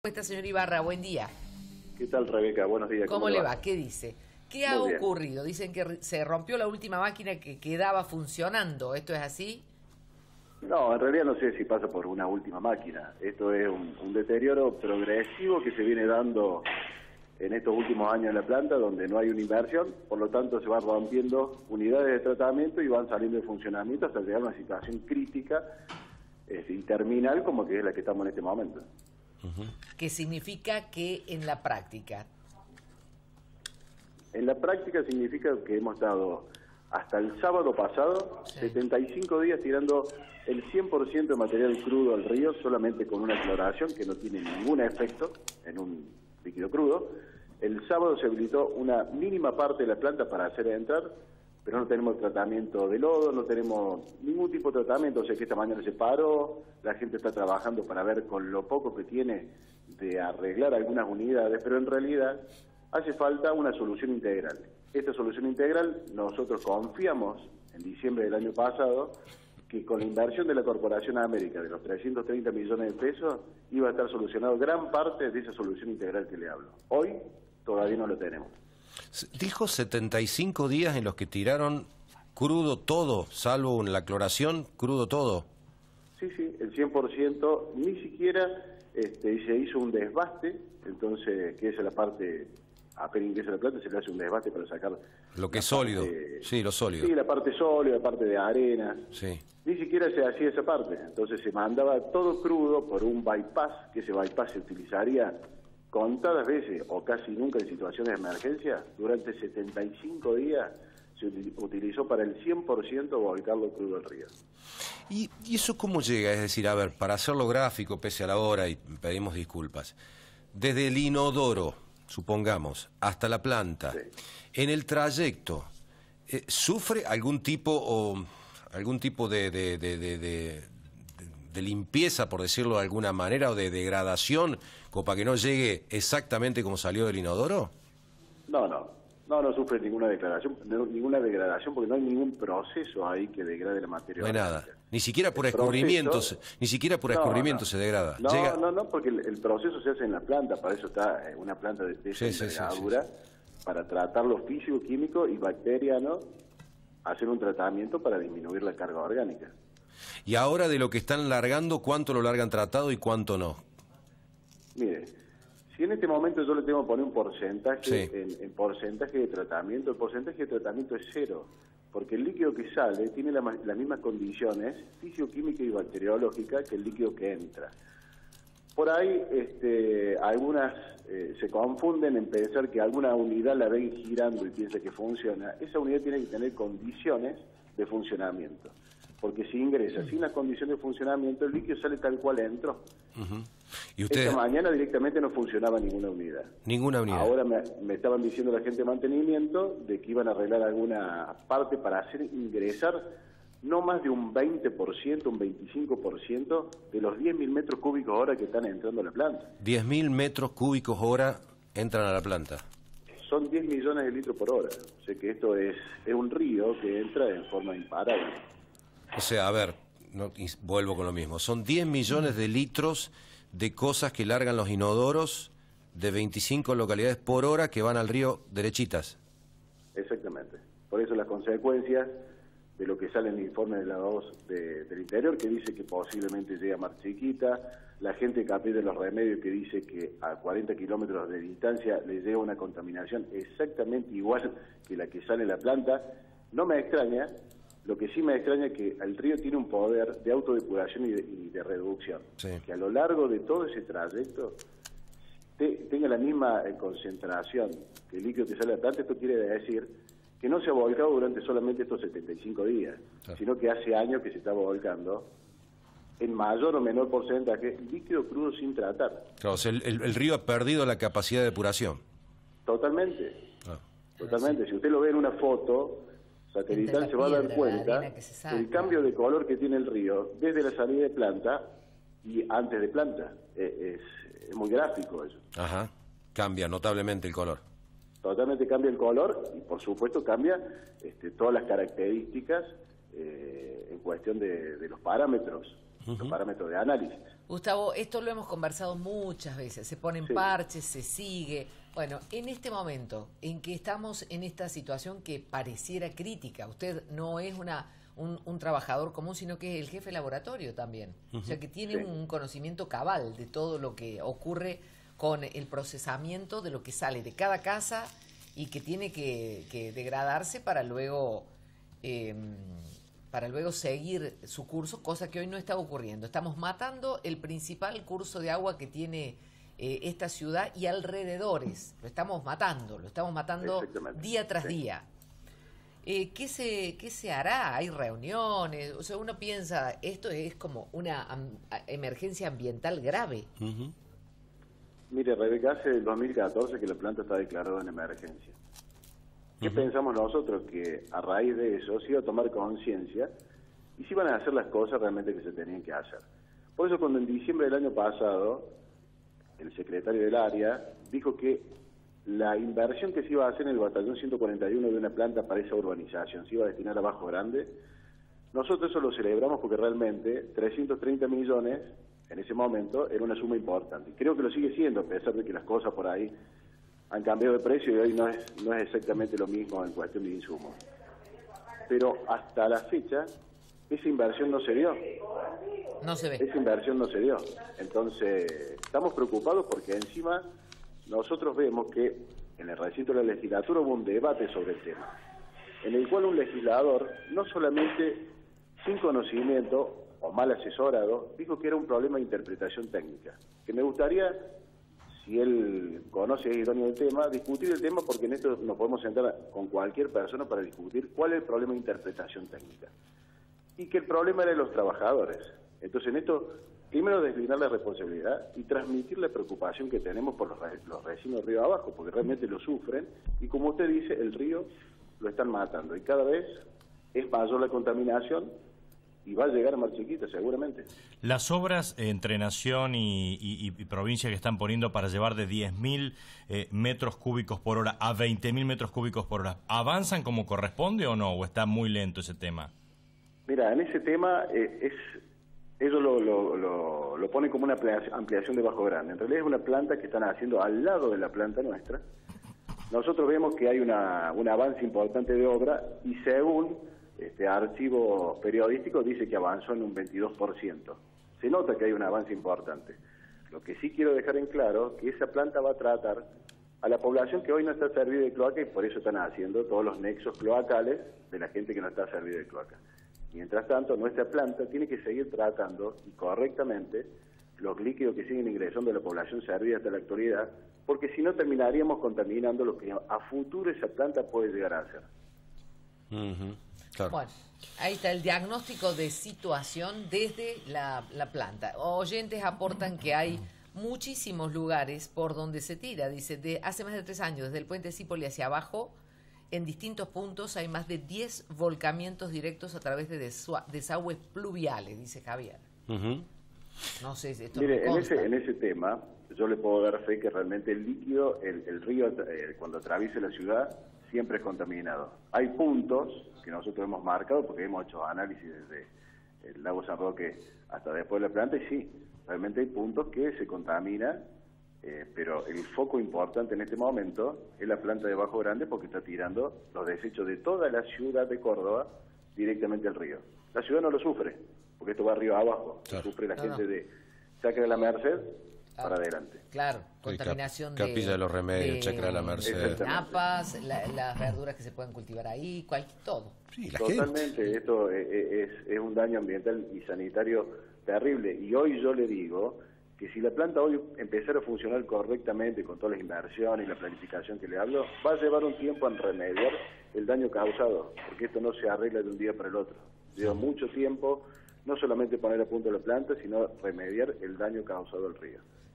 Está, señor Ibarra, buen día. ¿Qué tal, Rebeca? Buenos días. ¿Cómo le va? ¿Qué dice? ¿Qué ha ocurrido? Dicen que se rompió la última máquina que quedaba funcionando. ¿Esto es así? No, en realidad no sé si pasa por una última máquina. Esto es un deterioro progresivo que se viene dando en estos últimos años en la planta, donde no hay una inversión, por lo tanto se van rompiendo unidades de tratamiento y van saliendo de funcionamiento hasta llegar a una situación crítica y terminal como que es la que estamos en este momento. ¿Qué significa que en la práctica? En la práctica significa que hemos estado hasta el sábado pasado 75 días tirando el 100% de material crudo al río solamente con una cloración que no tiene ningún efecto en un líquido crudo. El sábado se habilitó una mínima parte de la planta para hacer entrar, pero no tenemos tratamiento de lodo, no tenemos ningún tipo de tratamiento, o sea que esta mañana se paró, la gente está trabajando para ver con lo poco que tiene de arreglar algunas unidades, pero en realidad hace falta una solución integral. Esta solución integral nosotros confiamos en diciembre del año pasado que con la inversión de la Corporación América de los 330 millones de pesos iba a estar solucionado gran parte de esa solución integral que le hablo. Hoy todavía no lo tenemos. Dijo 75 días en los que tiraron crudo todo, salvo en la cloración, crudo todo. Sí, el 100%, ni siquiera se hizo un desbaste, entonces, que esa es la parte, apenas ingresa la planta, se le hace un desbaste para sacar... Lo que es sólido, sí, lo sólido. Sí, la parte sólida, la parte de arena. Sí. Ni siquiera se hacía esa parte, entonces se mandaba todo crudo por un bypass, que ese bypass se utilizaría contadas veces o casi nunca en situaciones de emergencia. Durante 75 días se utilizó para el 100% volcarlo crudo al río. ¿Y eso cómo llega? Es decir, a ver, para hacerlo gráfico, pese a la hora, y pedimos disculpas, desde el inodoro, supongamos, hasta la planta, en el trayecto, ¿sufre algún tipo de limpieza, por decirlo de alguna manera, o de degradación, como para que no llegue exactamente como salió del inodoro? No sufre ninguna degradación, porque no hay ningún proceso ahí que degrade la materia. No hay nada, ni siquiera por escurrimientos, se degrada. No, porque el proceso se hace en la planta, para eso está una planta de esa envergadura, para tratar lo físico, químico y bacteriano, hacer un tratamiento para disminuir la carga orgánica. Y ahora de lo que están largando, ¿cuánto lo largan tratado y cuánto no? Mire, si en este momento yo le tengo que poner un porcentaje, en porcentaje de tratamiento, el porcentaje de tratamiento es 0, porque el líquido que sale tiene las mismas condiciones físico-químicas y bacteriológicas que el líquido que entra. Por ahí algunas se confunden en pensar que alguna unidad la ven girando y piensa que funciona. Esa unidad tiene que tener condiciones de funcionamiento, porque si ingresa sin las condiciones de funcionamiento, el líquido sale tal cual entró. ¿Y ustedes? Esta mañana directamente no funcionaba ninguna unidad. Ninguna unidad. Ahora me estaban diciendo la gente de mantenimiento de que iban a arreglar alguna parte para hacer ingresar no más de un 20%, un 25% de los 10.000 metros cúbicos hora que están entrando a la planta. 10.000 metros cúbicos hora entran a la planta. Son 10 millones de litros por hora. O sea que esto es un río que entra en forma imparable. O sea, a ver, vuelvo con lo mismo. Son 10 millones de litros de cosas que largan los inodoros de 25 localidades por hora que van al río derechitas. Exactamente. Por eso las consecuencias de lo que sale en el informe de la 2 del interior, que dice que posiblemente llega a Mar Chiquita, la gente que aprieta los remedios, que dice que a 40 kilómetros de distancia le llega una contaminación exactamente igual que la que sale en la planta. No me extraña. Lo que sí me extraña es que el río tiene un poder de autodepuración y de reducción. Que a lo largo de todo ese trayecto tenga la misma concentración que el líquido que sale de la planta. Esto quiere decir que no se ha volcado durante solamente estos 75 días, sino que hace años que se está volcando en mayor o menor porcentaje líquido crudo sin tratar. Claro, o sea, el río ha perdido la capacidad de depuración. Totalmente. Totalmente. Si usted lo ve en una foto satelital se va a dar cuenta el cambio de color que tiene el río desde la salida de planta y antes de planta. Es muy gráfico eso. Ajá, cambia notablemente el color. Totalmente cambia el color y por supuesto cambia todas las características en cuestión de los parámetros de análisis. Gustavo, esto lo hemos conversado muchas veces, se ponen parches, se sigue. Bueno, en este momento en que estamos en esta situación que pareciera crítica, usted no es un trabajador común, sino que es el jefe de laboratorio también. O sea, que tiene un conocimiento cabal de todo lo que ocurre con el procesamiento de lo que sale de cada casa y que tiene que degradarse para luego seguir su curso, cosa que hoy no está ocurriendo. Estamos matando el principal curso de agua que tiene esta ciudad y alrededores. Lo estamos matando día tras día. ¿Qué se hará? ¿Hay reuniones? O sea, uno piensa, esto es como una emergencia ambiental grave. Mire, Rebeca, hace el 2014 que la planta está declarada en emergencia. ¿Qué pensamos nosotros? Que a raíz de eso se iba a tomar conciencia y se iban a hacer las cosas realmente que se tenían que hacer. Por eso cuando en diciembre del año pasado el secretario del área dijo que la inversión que se iba a hacer en el batallón 141 de una planta para esa urbanización se iba a destinar a Bajo Grande, nosotros eso lo celebramos porque realmente 330 millones en ese momento era una suma importante. Y creo que lo sigue siendo, a pesar de que las cosas por ahí han cambiado de precio y hoy no es exactamente lo mismo en cuestión de insumos. Pero hasta la fecha, esa inversión no se dio. No se ve. Esa inversión no se dio. Entonces, estamos preocupados porque encima nosotros vemos que en el recinto de la legislatura hubo un debate sobre el tema, en el cual un legislador, no solamente sin conocimiento o mal asesorado, dijo que era un problema de interpretación técnica. Que me gustaría, si él conoce y es idóneo del tema, discutir el tema, porque en esto nos podemos sentar con cualquier persona para discutir cuál es el problema de interpretación técnica. Y que el problema era de los trabajadores. Entonces, en esto, primero deslindar la responsabilidad y transmitir la preocupación que tenemos por los vecinos del río abajo, porque realmente lo sufren, y como usted dice, el río lo están matando, y cada vez es mayor la contaminación, y va a llegar a Mar Chiquita, seguramente. Las obras entre Nación y provincia que están poniendo para llevar de 10.000 metros cúbicos por hora a 20.000 metros cúbicos por hora, ¿avanzan como corresponde o no? ¿O está muy lento ese tema? Mira, en ese tema ellos lo ponen como una ampliación de Bajo Grande. En realidad es una planta que están haciendo al lado de la planta nuestra. Nosotros vemos que hay un avance importante de obra y según este archivo periodístico dice que avanzó en un 22%. Se nota que hay un avance importante. Lo que sí quiero dejar en claro que esa planta va a tratar a la población que hoy no está servida de cloaca y por eso están haciendo todos los nexos cloacales de la gente que no está servida de cloaca. Mientras tanto, nuestra planta tiene que seguir tratando y correctamente los líquidos que siguen ingresando de la población servida hasta la actualidad, porque si no terminaríamos contaminando lo que a futuro esa planta puede llegar a hacer. Claro. Bueno, ahí está el diagnóstico de situación desde la planta. Oyentes aportan que hay muchísimos lugares por donde se tira. Dice, hace más de 3 años, desde el puente Cipoli hacia abajo, en distintos puntos hay más de 10 volcamientos directos a través de desagües pluviales, dice Javier. No sé si esto Mire, en ese tema, yo le puedo dar fe que realmente el líquido, el río, cuando atraviesa la ciudad, siempre es contaminado. Hay puntos que nosotros hemos marcado, porque hemos hecho análisis desde el lago San Roque hasta después de la planta, y sí, realmente hay puntos que se contaminan, pero el foco importante en este momento es la planta de Bajo Grande, porque está tirando los desechos de toda la ciudad de Córdoba directamente al río. La ciudad no lo sufre, porque esto va río abajo, lo sufre la gente de Chacra de la Merced para adelante. Claro, contaminación de Capilla de los Remedios, Chacra de la Merced, napas, las verduras que se pueden cultivar ahí, todo. Sí, Totalmente, esto es un daño ambiental y sanitario terrible. Y hoy yo le digo que si la planta hoy empezara a funcionar correctamente con todas las inversiones y la planificación que le hablo, va a llevar un tiempo en remediar el daño causado, porque esto no se arregla de un día para el otro. Lleva mucho tiempo, no solamente poner a punto la planta, sino remediar el daño causado al río.